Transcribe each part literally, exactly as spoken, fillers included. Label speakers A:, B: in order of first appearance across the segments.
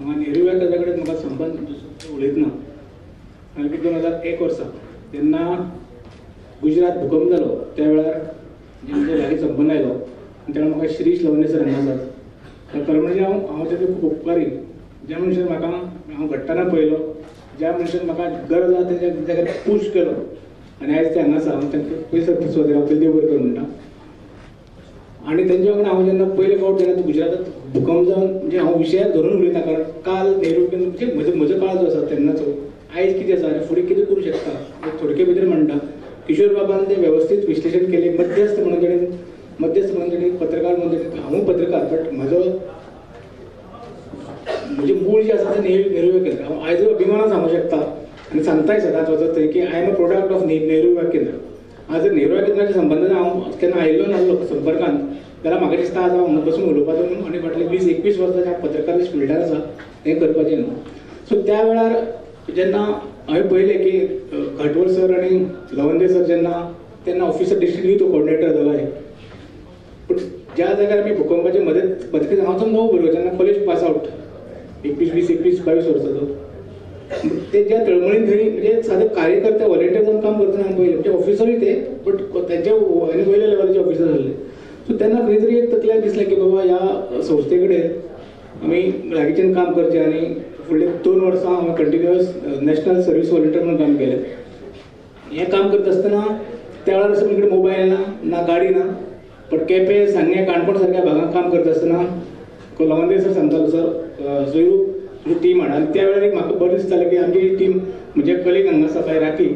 A: हांगा नेहरू व्याख्याता कडेन म्हाका संबंद उलयतना कारण की दोन हजार एक वर्सा जेन्ना गुजरात भूकंप जालो त्या वेळार जेन्ना लागीं संबंद आयलो आनी तेन्ना म्हाका शिरीश लवंदे सर हांगा आसात खरें म्हणजे हांव हांव तेजो खूब उपकारी ज्या मनशान म्हाका हांव घडटना पळयलो ज्या मनशान म्हाका गरज आसा तेज्या जाग्यार पूश केलो आनी आयज ते हांगा आसा हांव तांकां पयस सुवातेर हांव देव बरें कर म्हणटा आनी तेंच्या वांगडा हांव जेन्ना पयले फावट जेन्ना गुजरातात भूकंप जावन म्हणजे हांव विशयाक धरून उलयता कारण काल नेहरू म्हणजे म्हजो म्हजो काळ जो आसा तेन्नाचो आयज कितें आसा आनी फुडें कितें करूं शकता थोडके भितर म्हणटा किशोर बाबान तें वेवस्थीत विश्लेशण केलें मध्यस्थ म्हणून तेणें मध्यस्थ म्हणून तेणें पत्रकार म्हणून तेणें हांवूय पत्रकार बट म्हजो म्हणजे मूळ जे आसा तें नेहरू नेहरू केंद्र हांव आयज अभिमानान सांगूंक शकता आनी सांगताय सदांच वचत थंय की I am a product of Nehru Kendra आज जर नेहरू केंद्राच्या संबंदान हांव केन्ना आयिल्लो नासलो संपर्कांत जाल्यार म्हाका दिसता आज हांव बसून उलोवपाचो न्हू आनी फाटले वीस एकवीस वर्सांच्या पत्रकार फिल्डार आसा हें करपाचें न्हू सो त्या वेळार जेन्ना हांवें पळयलें की घाटवळ सर आनी लवंदे सर जेन्ना तेन्ना ऑफिसर डिस्ट्रिक्ट यूथ कोऑर्डिनेटर जालो पूण ज्या जाग्यार आमी भूकंपाचे मदत मदतीन हांव तो णव भुरगो जेन्ना कॉलेज पास आवट एकवीस वीस एकवीस बावीस वर्साचो ते ज्या तळमळीन थंय म्हणजे सादे कार्यकर्ते व्हॉलेंटियर जावन काम करतना हांवें पळयलें म्हणजे ऑफिसरूय ते बट तेंचे आनी वयल्या लेवलाचे ऑफिसर आसले सो तेन्ना खंय तरी एक तकल्यार दिसलें की बाबा ह्या संस्थे कडेन आमी लागींच्यान काम करचें आनी फुडले दोन वर्सां हांवें कंटिन्युअस नॅशनल सर्वीस व्हॉलेंटियर म्हणून काम केलें हें काम करता आसतना त्या वेळार असो म्हजे मोबायल ना ना गाडी ना बट केपें सांगें काणकोण सारक्या भागांत काम करता आसतना लवंदे सर सांगतालो सर सोयरू तुजी टीम हाड आनी त्या वेळार एक म्हाका बरें दिसतालें की आमची टीम म्हणजे कलीग हांगा आसा पळय राखी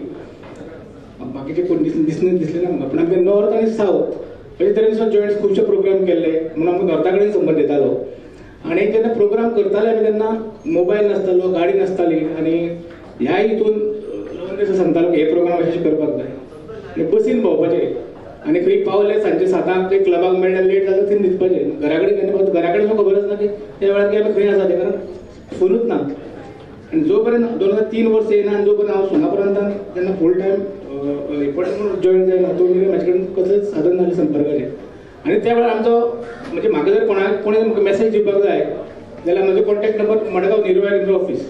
A: बाकीचे कोण दिस दिसले दिसले ना म्हाका पूण आमचे नॉर्थ आनी सावथ अशे तरेन जॉयंट्स खुबशे प्रोग्राम केल्ले म्हणून आमकां नॉर्था कडेन संबंद येतालो आनी जेन्ना प्रोग्राम करताले आमी तेन्ना मोबायल नासतालो गाडी नासताली आनी ह्या हितून लवंदे सर सांगतालो की हे प्रोग्राम अशें करपाक जाय आनी बसीन भोंवपाचें आनी खंय पावले सांजे सातांक ते क्लबाक मेळटा लेट जाता थंय न्हिदपाचें घरा कडेन केन्ना घरा कडेन म्हाका खबर आसना की त्या वेळार की आमी खंय आसा तें कारण फोनूच ना आनी जो पर्यंत दोन हजार तीन वर्स येयना आनी जो पर्यंत हांव सुनापरांतान जेन्ना फूल टायम रिपोर्टर म्हणून जॉयन जायना तो मेरेन म्हाजे कडेन कसलेंच साधन नासलें संपर्काचें आनी त्या वेळार आमचो म्हणजे म्हाका जर कोणाक कोणें म्हाका मॅसेज दिवपाक जाय जाल्यार म्हजो कॉन्टॅक्ट नंबर मडगांव नेहरू केंद्र ऑफिस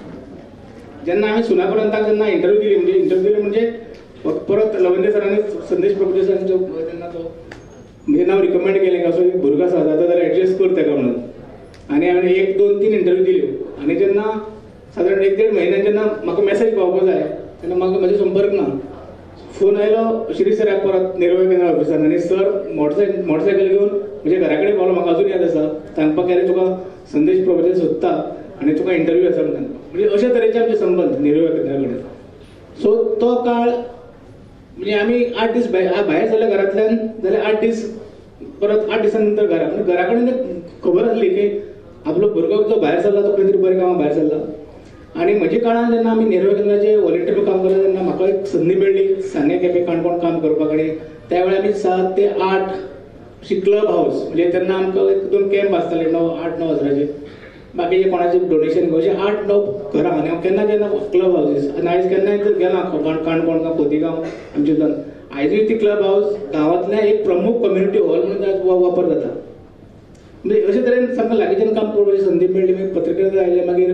A: जेन्ना हांवें सुनापरांताक जेन्ना इंटरव्यू दिली म्हणजे इंटरव्यू दिली म्हणजे परत लवंदे सरांनी संदेश प्रभुदेव सरांचो तेन्ना तो म्हणजे नांव रिकमेंड केलें की असो एक भुरगो आसा जाता जाल्यार एडजस्ट कर ताका म्हणून आनी हांवें एक दोन तीन इंटरव्यू दिल्यो आनी जेन्ना सादारण एक देड म्हयन्यान जेन्ना म्हाका मॅसेज पावपाक जाय तेन्ना म्हाका म्हजो संपर्क ना फोन आयलो श्री सराक परत नेहरू केंद्र ऑफिसान आनी सर मोटरसायकल मोटरसायकल घेवन म्हज्या घरा कडेन पावलो म्हाका अजून याद आसा सांगपाक गेल्यार तुका संदेश प्रभुदेव सोदता आनी तुका इंटरव्यू आसा म्हणून म्हणजे अशे तरेचे आमचे संबंद नेहरू केंद्रा कडेन सो तो काळ म्हणजे आमी आठ दीस भायर भायर सरले घरांतल्यान जाल्यार आठ दीस परत आठ दिसां नंतर घरा म्हणजे घरा कडेन खबर आसली की आपलो भुरगो जो भायर सरला तो खंय तरी बरें कामाक भायर सरला आनी म्हज्या काळान जेन्ना आमी नेहरू केंद्राचे व्हॉलेंटियर काम करता तेन्ना म्हाका एक संदी मेळ्ळी सांगे केपें काणकोण काम करपाक आनी त्या वेळार आमी सात ते आठ अशी क्लब हावस म्हणजे तेन्ना आमकां एक दोन कॅम्प आसताले णव आठ णव हजाराचे बाकीचे कोणाचे डोनेशन अशे आठ णव घरां आनी हांव केन्ना जेन्ना क्लब हावजीस आनी आयज केन्नाय जर गेला काणकोण काय खोतीगांव आमचे जन आयजूय ती क्लब हावस गांवांतल्या एक प्रमुख कम्युनिटी हॉल म्हणून वापर जाता म्हणजे अशे तरेन सामकें लागींच्यान काम करपाची संदी मेळ्ळी मागीर पत्रकार आयले मागीर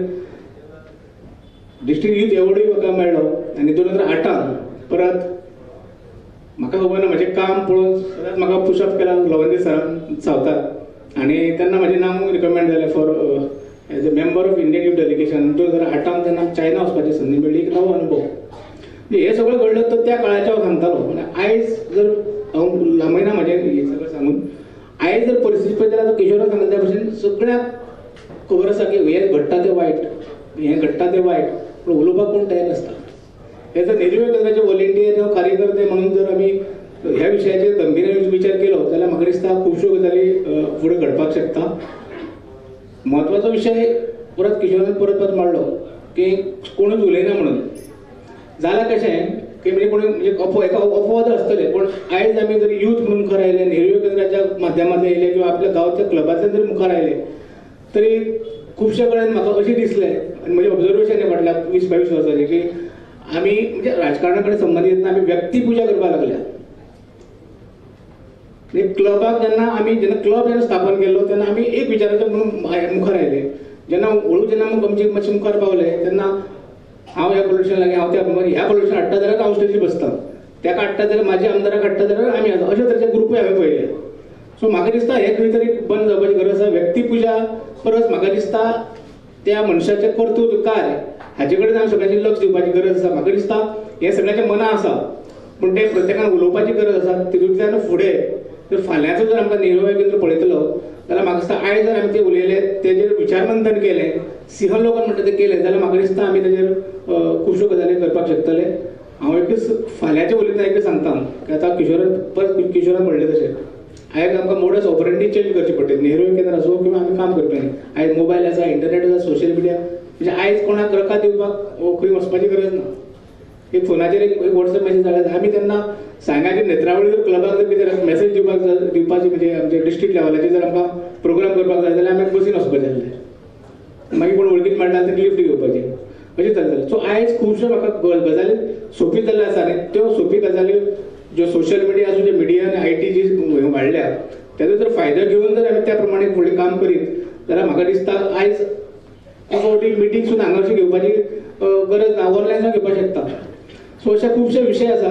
A: डिस्ट्रिक्ट यूथ एवॉर्डूय म्हाका मेळ्ळो आनी दोन हजार आठान परत म्हाका खबर ना म्हजें काम पळोवन सदांच म्हाका पुशअप केला लवंदे सरान सावथाक आनी तेन्ना म्हजें नांव रिकमेंड जालें for as a member of Indian youth delegation दोन हजार आठान तेन्ना चायना वचपाची संदी मेळ्ळी एक नवो अनुभव म्हणजे हे सगळें घडलं तो त्या काळाच्या हांव सांगतालो म्हणजे आयज जर हांव लांबयना म्हाजें हें सगळें सांगून आयज जर परिस्थिती पळयत जाल्यार किशोरान सांगले त्या भशेन सगळ्याक खबर आसा की हें घडटा तें वायट हें घडटा तें वायट पूण उलोवपाक कोण तयार नासता हे जर नेहरू केंद्राचे व्हॉलेंटियर किंवा कार्यकर्ते म्हणून जर आमी ह्या विशयाचेर गंभीर विचार केलो जाल्यार म्हाका दिसता खुबश्यो गजाली फुडें घडपाक शकता म्हत्वाचो विशय परत किशोरान परत परत मांडलो की कोणूच उलयना म्हणून जाल्यार कशें की म्हणजे कोणी म्हणजे अपो एका अपवाद आसतले पूण आयज आमी जर यूथ म्हणून मुखार आयले नेहरू केंद्राच्या माध्यमांतल्यान येयले किंवा आपल्या गांवच्या क्लबांतल्यान जर मुखार आयले तरी खुबशे कडेन म्हाका अशें दिसलें आनी म्हजें ऑब्जर्वेशन हें म्हटल्यार वीस बावीस वर्सांचें की आमी म्हणजे राजकारणा कडेन संबंदीत येतना आमी व्यक्ती पुजा करपाक लागल्या क्लबाक जेन्ना आमी जेन्ना क्लब जेन्ना स्थापन केल्लो तेन्ना आमी एक विचाराचो म्हणून मुखार आयले जेन्ना हळू जेन्ना आमची मातशें मुखार पावले तेन्ना हांव ह्या पोलिटिशन लागीं हांव त्या ह्या पोलिटिशन हाडटा जाल्यार हांव स्टेजीर बसता, ताका हाडटा जाल्यार म्हाज्या आमदाराक हाडटा जाल्यार आमी अशे तरेचे ग्रुपूय हांवें पळयले. सो म्हाका दिसता हे खंय तरी बंद जावपाची गरज आसा. व्यक्तिपुजा परस म्हाका दिसता त्या मनशाचें कर्तृत्व काय हाचे कडेन हांव सगळ्यांनी लक्ष दिवपाची गरज आसा. म्हाका दिसता हे सगळ्यांच्या मनां आसा पूण ते प्रत्येकान उलोवपाची गरज आसा. तितूंतल्यान फुडें जर फाल्यांचो जर आमकां नेहरूय केंद्र पळयतलो जाल्यार म्हाका दिसता आयज जर आमी ते उलयले तेजेर विचारमंथन केलें, सिंह लोकांन म्हणटा तें केलें जाल्यार म्हाका दिसता आमी तेजेर खुबश्यो गजाली करपाक शकतले. हांव एकच फाल्यांचे उलयतना एकच सांगता की आतां किशोरान परत किशोरान म्हणलें तशें आयज आमकां मोडस ऑपरेंडी चेंज करची पडटली. नेहरूय केंद्र आसूं किंवा आमी काम करपाक आयज मोबायल आसा, इंटरनेट आसा, सोशल मिडिया, म्हणजे आयज कोणाक रका दिवपाक खंय वचपाची गरज ना. एक फोनाचेर एक वॉट्सएप मेसेज धाडल्यार आमी तेन्ना सांगाची नेत्रावळी जर क्लबाक जर कितें मेसेज दिवपाक दिवपाची म्हणजे आमचे डिस्ट्रिक्ट लेवलाचेर जर आमकां प्रोग्राम करपाक जाय जाल्यार आमी बसीन वचपाचें आसलें. मागीर कोण वळखीत मेळटा तर लिफ्ट घेवपाची अशें जालें. सो आयज खुबश्यो म्हाका गजाली सोंपी जाल्ल्यो आसा आनी त्यो सोंपी गजाली ज्यो सोशल मिडिया आसूं जे मिडिया आनी आय टी जी वाडल्या तेजो जर फायदो घेवन जर आमी त्या प्रमाणे फुडें काम करीत जाल्यार म्हाका दिसता आयज फावटी मिटींग सुद्दां हांगा अशी घेवपाची गरज ना, ऑनलायन सुद्दां घेवपाक शकता. सो अशे खुबशे विशय आसा.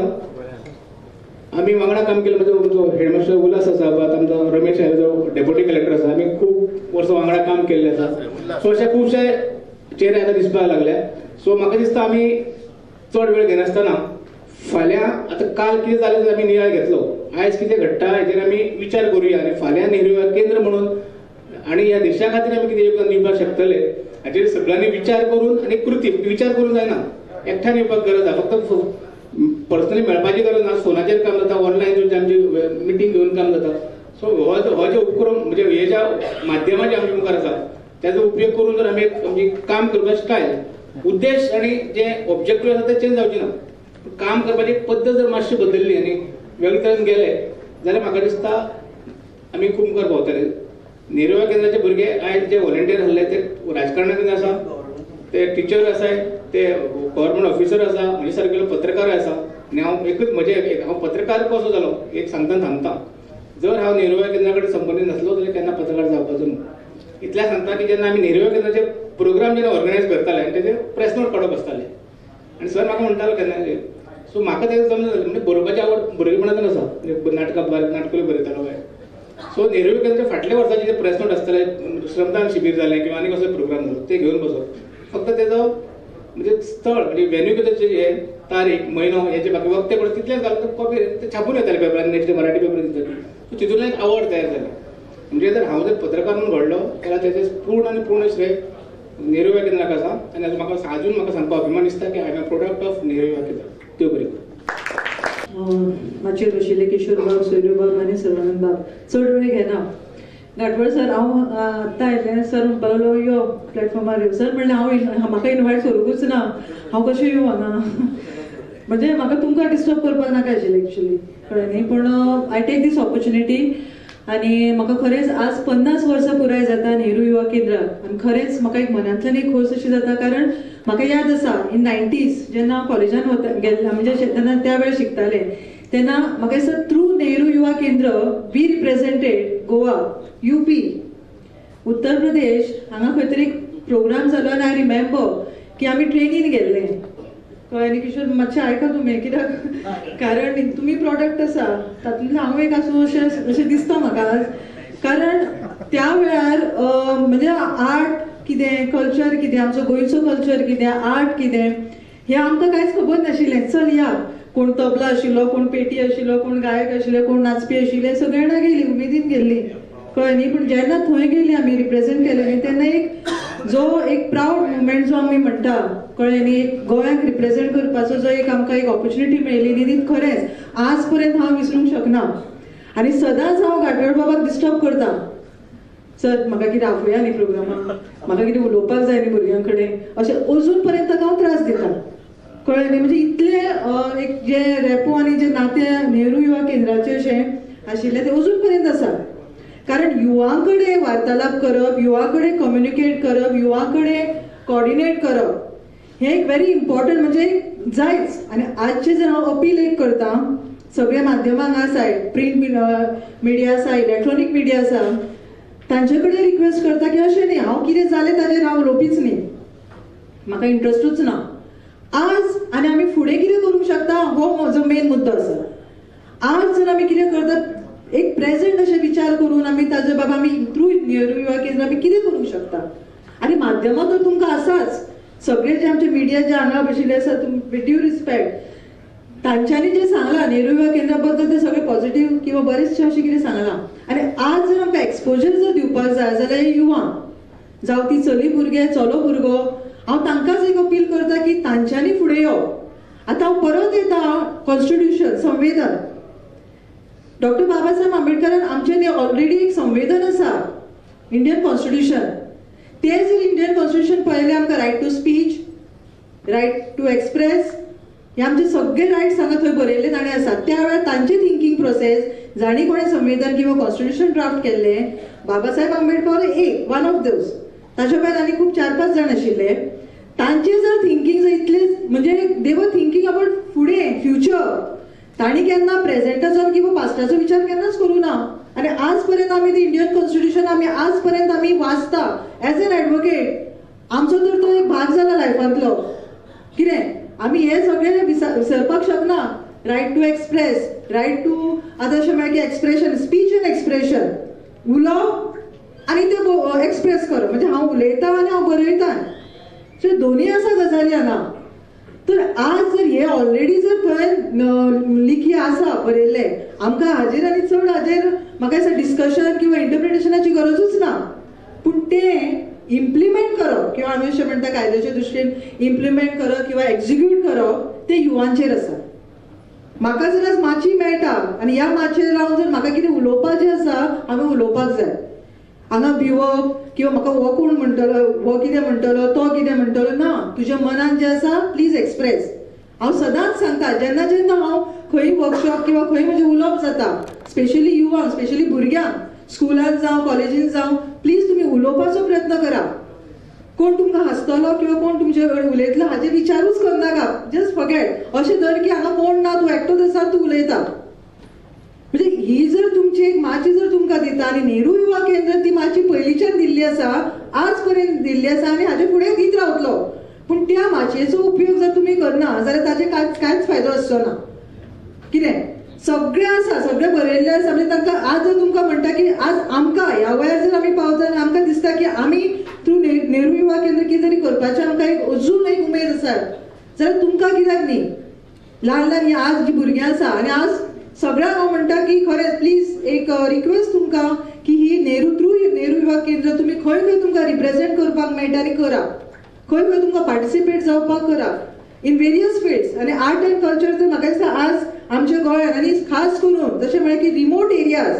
A: आमी वांगडा काम केलें म्हणजे जो हेडमास्टर उल्हास आसा आतां आमचो रमेश जो डेप्युटी कलेक्टर आसा आमी खूब वर्सां वांगडा काम केल्लें आसा. सो अशे खुबशे चेहरे आतां दिसपाक लागल्या. सो म्हाका दिसता आमी चड वेळ घेनासतना फाल्यां आतां काल कितें जालें तें आमी नियाळ घेतलो, आयज कितें घडटा हेचेर आमी विचार करुया आनी फाल्यां नेहरू केंद्र म्हणून आनी ह्या देशा खातीर आमी कितें योगदान दिवपाक शकतले हाचेर सगळ्यांनी विचार करून आनी कृती विचार करूंक जायना, एकठांय येवपाक गरज आसा. फक्त पर्सनली मेळपाची गरज ना, फोनाचेर काम जाता, ऑनलायन आमची मिटींग घेवन काम जाता. सो हो हो जे उपक्रम म्हणजे हे ज्या माध्यमाचे आमच्या मुखार आसा त्याचो उपयोग करून जर आमी आमची काम करपाची स्टायल उद्देश आनी जे ऑब्जेक्टीव आसा ते चेंज जावचे ना, काम करपाची पद्दत जर मातशी बदलली आनी वेगळे तरेन गेले जाल्यार म्हाका दिसता आमी खूब मुखार पावतले. नेहरूय केंद्राचे भुरगे आयज जे व्हॉलंटियर आसले ते राजकारणांत आसा, ते टिचर आसाय, ते गव्हर्मेंट ऑफिसर आसा, म्हजे सारकेलो पत्रकार आसा. आनी हांव एकूच म्हजे हांव पत्रकार कसो जालो एक सांगता सांगता जर हांव नेहरूय केंद्रा कडेन संबंदीत नासलो जाल्यार केन्ना पत्रकार जावपाचो न्हू. इतल्या सांगता की जेन्ना आमी नेहरूय केंद्राचे प्रोग्राम जेन्ना ऑर्गनायज करताले आनी तेजेर प्रेस नोट काडप आसताले आनी सर म्हाका म्हणटालो केन्नाचे. सो म्हाका तें समजून म्हणजे बरोवपाची आवड भुरगेपणांतून आसा, म्हणजे नाटकां नाटकूय बरयतालो पळय. सो नेहरूय केंद्राचे फाटल्या वर्साचे जे प्रेस नोट आसताले, श्रमदान शिबीर जालें किंवा आनी कसलो प्रोग्राम जालो ते घेवन बसप, फक्त तेजो म्हणजे स्थळ म्हणजे वेन्यू कितें हे तारीख म्हयनो हेचे बाकी वक्ते पडत तितलेंच घालून कॉपी ते छापून येताले पेपरान, नेक्स्ट मराठी पेपर दिताले. सो तितूंतल्यान एक आवड तयार जाली. म्हणजे जर हांव जर पत्रकार म्हणून घडलो जाल्यार तेजें पूर्ण आनी पूर्ण श्रेय नेहरूय केंद्राक आसा. आनी म्हाका अजून म्हाका सांगपाक अभिमान दिसता की I am a product of नेहरूय केंद्र. देव बरें करूं.
B: माचयेर बशिल्ले किशोर बाब, सोयरू बाब आनी सर्वानंद बाब चड वेळ घेना. घाटवळ सर हांव आत्तां आयलें, सर म्हणपाक लागलो यो प्लॅटफॉर्मार यो. सर म्हणलें हांव म्हाका इनवायट करूंकूच ना, हांव कशें येवं हांगा. म्हणजे म्हाका तुमकां डिस्टर्ब करपाक नाका आशिल्लें एक्चुली, कळ्ळें न्ही. पूण आय टेक दीस ऑपॉर्च्युनिटी आनी म्हाका खरेंच आज पन्नास वर्सां पुराय जाता नेहरू युवा केंद्राक आनी खरेंच म्हाका एक मनांतल्यान एक खोस अशी जाता. कारण म्हाका याद आसा इन नायन्टीज जेन्ना हांव कॉलेजान वता गेल्लें म्हणजे तेन्ना त्या वेळार शिकतालें तेन्ना म्हाका दिसता थ्रू नेहरू युवा केंद्र we represented Goa, UP, Uttar Pradesh हांगा खंय तरी प्रोग्राम जालो आनी आय रिमेंबर की आमी ट्रेनीन गेल्ले. कळ्ळें न्ही किशोर, मातशें आयका तुमी कित्याक कारण तुमी प्रॉडक्ट आसा तातूंतल्यान हांव एक आसूं अशें अशें दिसता म्हाका आज. कारण त्या वेळार म्हणजे आर्ट कितें, कल्चर कितें, आमचो गोंयचो कल्चर कितें, आर्ट कितें हें आमकां कांयच खबर नाशिल्लें. चल या, कोण तबला आशिल्लो, कोण पेटी आशिल्लो, कोण गायक आशिल्ले, कोण नाचपी आशिल्ले, सगळे जाणां गेली उमेदीन गेल्ली. कळ्ळें न्ही. पूण जेन्ना थंय गेली आमी रिप्रेझेंट केलें न्ही तेन्ना एक जो एक प्राऊड मुवमेंट जो आमी म्हणटा, कळ्ळें न्ही, एक गोंयाक रिप्रेझेंट करपाचो जो एक आमकां एक ऑपॉर्च्युनिटी मेळ्ळी न्ही ती खरेंच आज पर्यंत हांव विसरूंक शकना. आनी सदांच हांव घाटवळ बाबाक डिस्टर्ब करता, सर म्हाका कितें आफोया न्ही प्रोग्रामाक, म्हाका कितें उलोवपाक जाय न्ही भुरग्यां कडेन, अशें अजून पर्यंत ताका हांव त्रास दिता. कळ्ळें न्ही. म्हणजे इतले एक जे रेपो आनी जे नातें नेहरू युवा केंद्राचें अशें आशिल्लें तें अजून पर्यंत आसा. कारण युवां कडेन वार्तालाप करप, युवा कडेन कम्युनिकेट करप, युवा कडेन कॉर्डिनेट करप हें एक व्हेरी इम्पॉर्टंट म्हणजे जायच. आनी आजचे जर हांव अपील एक करता सगळे माध्यमांक आसाय, प्रिंट मिडिया आसा, इलेक्ट्रॉनीक मिडिया आसा, तांचे कडेन रिक्वेस्ट करता की अशें न्ही हांव कितें जालें ताजेर हांव उलोवपीच न्ही, म्हाका इंट्रस्टूच ना. आज आनी आमी फुडें कितें करूंक शकता हो म्हजो मेन मुद्दो आसा. आज जर आमी कितें करता एक प्रेझेंट अशें विचार करून आमी ताजे बाबा आमी थ्रू नेहरू युवा केंद्र आमी कितें करूंक शकता. आनी माध्यमां तर तुमकां आसाच, सगळे जे आमचे मिडिया जे हांगा बशिल्ले आसा विथ ड्यू रिस्पेक्ट तांच्यांनी जे सांगलां नेहरू युवा केंद्रा बद्दल ते सगळे पॉझिटिव्ह किंवा बरेचशे अशें कितें सांगलां. आनी आज जर आमकां एक्सपोजर जर दिवपाक जाय जाल्यार युवांक जावं ती चली भुरगे चलो भुरगो हांव तांकांच एक अपील करता की तांच्यांनी फुडें यो. आतां हांव परत येता कॉन्स्टिट्यूशन संविधान. डॉक्टर बाबासाहेब आंबेडकरान आमचे ऑलरेडी एक संविधान आसा इंडियन कॉन्स्टिट्यूशन. ते जर इंडियन कॉन्स्टिट्यूशन पळयलें आमकां right to speech, right to express हे आमचे सगळे रायट्स हांगा थंय बरयल्ले ताणें आसात. त्या वेळार तांचे थिंकींग प्रोसेस जाणी कोणें संविधान किंवा कॉन्स्टिट्यूशन ड्राफ्ट केल्लें बाबासाहेब आंबेडकर एक वन ऑफ दोज, ताच्या भायर आनी खूब चार पांच जाण आशिल्ले. तांचे जर थिंकींग जर इतले म्हणजे दे वर थिंकींग अबाउट फुडें फ्युचर, तांणी केन्ना प्रेझेंटाचो किंवा पास्टाचो विचार केन्नाच करूं ना. आनी आज पर्यंत आमी ते इंडियन कॉन्स्टिट्यूशन आमी आज पर्यंत आमी वाचता एज एन एडवोकेट. आमचो तर तो एक भाग जाला लायफांतलो. कितें आमी हे सगळे विसरपाक शकना. Right to express, right to आतां अशें म्हळ्यार की एक्सप्रेशन, स्पीच एंड एक्सप्रेशन, उलोवप आनी ते एक्सप्रेस करप म्हणजे हांव उलयतां आनी हांव बरयतां, सो दोनूय आसा गजाली हांगा. तर आज जर हे ऑलरेडी जर थंय लिखी आसा बरयल्ले आमकां हाजेर आनी चड हाजेर म्हाका दिसता डिस्कशन किंवा इंटरप्रिटेशनाची गरजूच ना. पूण तें इम्प्लिमेंट करप किंवा आमी अशें म्हणटा कायद्याच्या दृश्टीन इम्प्लिमेंट करप किंवा एक्झिक्यूट करप ते युवांचेर आसा. म्हाका जर आज माची मेळटा आनी ह्या माचेर रावन जर म्हाका कितें उलोवपाचें आसा हांवें उलोवपाक जाय. हांगा भिवप किंवा म्हाका हो कोण म्हणटलो, हो कितें म्हणटलो, तो कितें म्हणटलो, ना. तुज्या मनान जें आसा प्लीज एक्सप्रेस. हांव सदांच सांगता जेन्ना जेन्ना हांव खंय वर्कशॉप किंवा खंय म्हजें उलोवप जाता स्पेशली युवांक, स्पेशली भुरग्यांक स्कुलांत जावं कॉलेजींत जावं प्लीज तुमी उलोवपाचो प्रयत्न करा. कोण तुमकां हांसतलो किंवा कोण तुमचे कडेन उलयतलो हाचे विचारूच करनाका. Just forget. अशें धर की हांगा कोण ना, तूं एकटोच आसा, तूं उलयता. म्हणजे ही जर तुमची एक माची जर तुमकां दिता आनी नेहरू युवा केंद्र ती माची पयलींच्यान दिल्ली आसा, आज पर्यंत दिल्ली आसा आनी हाचे फुडें दीत रावतलो. पूण त्या माचयेचो उपयोग जर तुमी करना जाल्यार ताचे कांयच कांयच फायदो आसचो ना. कितें सगळें आसा, सगळें बरयल्लें आसा. म्हणजे तांकां आज जर तुमकां म्हणटा की आज आमकां ह्या वयार जर आमी पावता आनी आमकां दिसता की आमी थ्रू नेहरू युवा केंद्र कितें तरी करपाचें आमकां एक अजून एक उमेद आसा जाल्यार तुमकां कित्याक न्ही. ल्हान ल्हान आज जीं भुरगीं आसा आनी आज सगळ्यांक हांव म्हणटा की खरेंच प्लीज एक रिक्वेस्ट तुमकां की ही नेहरू थ्रू नेहरू युवा केंद्र तुमी खंय खंय तुमकां रिप्रेझेंट करपाक मेळटा आनी करा. खंय खंय तुमकां पार्टिसिपेट जावपाक करा इन वेरियस फिल्ड्स. आनी आर्ट एंड कल्चर तर म्हाका दिसता आज आमच्या गोंयांत आनी खास करून जशें म्हळ्यार की रिमोट एरियाज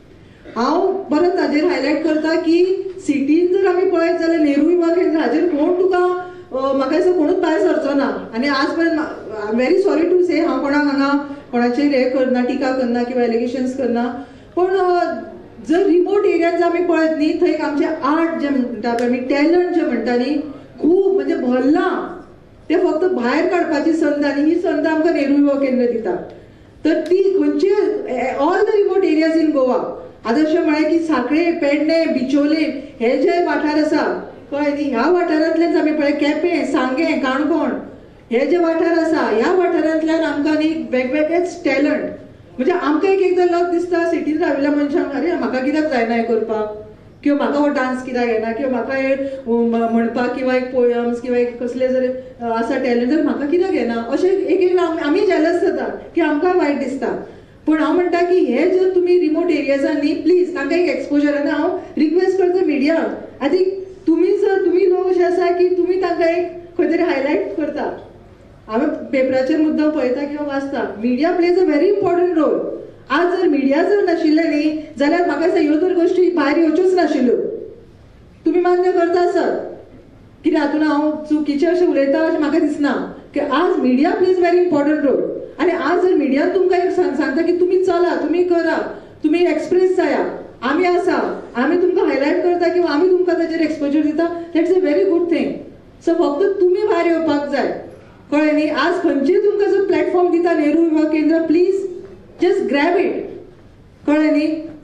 B: हांव परत हाजेर हायलायट करता की सिटीन जर आमी पळयत जाल्यार नेहरू युवा केंद्र हाजेर कोण तुका म्हाका दिसता कोणूच भायर सरचो ना. आनी आज पर्यंत I am very sorry to say हांव कोणाक हांगा कोणाचेर हे करना, टिका करना किंवा एलिगेशन्स करना. पण जर रिमोट एरियात आमी पळयत न्ही थंय आमचे आर्ट जे म्हणटा आमी टॅलंट जे म्हणटा न्ही खूब म्हणजे भरलां. ते फक्त भायर काडपाची संद आनी ही संद आमकां नेहरू युवा केंद्र दिता. तर ती खंयचे all the remote areas in Goa आतां अशें म्हळ्यार की सांखळे, पेडणे, बिचोले हे जे वाठार आसा कळ्ळें न्ही ह्या वाठारांतल्यान आमी पळय केपें, सांगें, काणकोण हे जे वाठार आसा ह्या वाठारांतल्यान आमकां न्ही वेगवेगळेच टॅलंट म्हणजे आमकां एक एकदां लग दिसता सिटीन राविल्ल्या मनशांक अरे म्हाका कित्याक जायना हें करपाक किंवा म्हाका हो डान्स कित्याक येना किंवा म्हाका हे म्हणपाक किंवा एक पोयम्स किंवा एक कसले जर आसा टॅलंट जाल्यार म्हाका कित्याक येना अशें एक एकदां आमी जेलस जाता की आमकां वायट दिसता. पूण हांव म्हणटा की हे जर तुमी रिमोट एरियाजान न्ही प्लीज तांकां एक एक्सपोजर आनी हांव रिक्वेस्ट करता मिडियाक आय थिंक तुमी जर तुमी लोक अशे आसा की तुमी तांकां एक खंय तरी हायलायट करता. हांवें पेपराचेर मुद्दम पळयता किंवा वाचता media plays a very important role. आज जर मिडिया जर नाशिल्ले न्ही जाल्यार म्हाका दिसता ह्यो तर गोश्टी भायर येवच्योच नाशिल्ल्यो. तुमी मान्य करता आसत कित्याक हातून हांव चुकीचें अशें उलयता अशें म्हाका दिसना की आज media plays very important role. आनी आज जर मिडियान तुमकां एक सांगता की तुमी चला, तुमी करा, तुमी एक्सप्रेस जाया, आमी आसा, आमी तुमकां हायलायट करता किंवा आमी तुमकां ताचेर एक्सपोजर दिता that's a very good thing. So फक्त तुमी भायर येवपाक जाय कळ्ळें न्ही. आज खंयचीय तुमकां जर प्लॅटफॉर्म दिता नेहरू युवा केंद्र प्लीज जस्ट ग्रॅब इट कळ्ळें न्ही.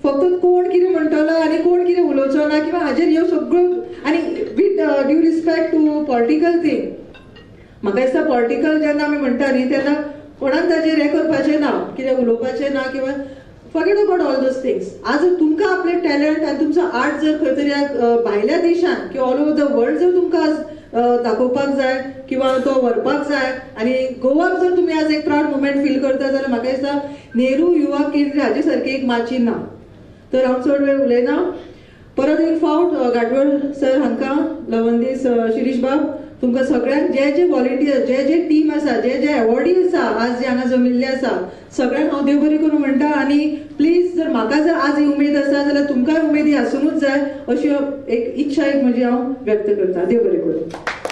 B: फक्त कोण कितें म्हणटलो आनी कोण कितें उलोवचो ना किंवा हाजेर ह्यो सगळ्यो आनी with due respect to political thing म्हाका दिसता पॉलिटिकल जेन्ना आमी म्हणटा न्ही तेन्ना कोणाक ताजेर हें करपाचें ना कितें उलोवपाचें ना किंवा forget about all those things आज जर तुमकां आपलें टॅलंट आनी तुमचो आर्ट जर खंय तरी भायल्या देशांत किंवा ऑल ओवर द वर्ल्ड जर तुमकां आज दाखोवपाक जाय किंवा तो व्हरपाक जाय आनी गोवाक जर तुमी आज एक प्राउड मुमेंट फील करता जाल्यार म्हाका दिसता नेहरू युवा केंद्र हाजे सारकी एक माची ना तर हांव चड वेळ उलयना परत एक फावट गाटवळ सर हांकां लवंदीस शिरीश बाब तुमकां सगळ्यांक जे जे व्हॉलिंटियर जे जे टीम आसा जे जे अवॉर्डी आसा आज जे हांगा जमिल्ले आसा सगळ्यांक हांव देव बरें करूं म्हणटा आनी प्लीज जर म्हाका जर आज ही उमेद आसा जाल्यार तुमकांय उमेद ही आसूंकूच जाय अशी एक इच्छा एक म्हजी हांव व्यक्त करता देव बरें करूं.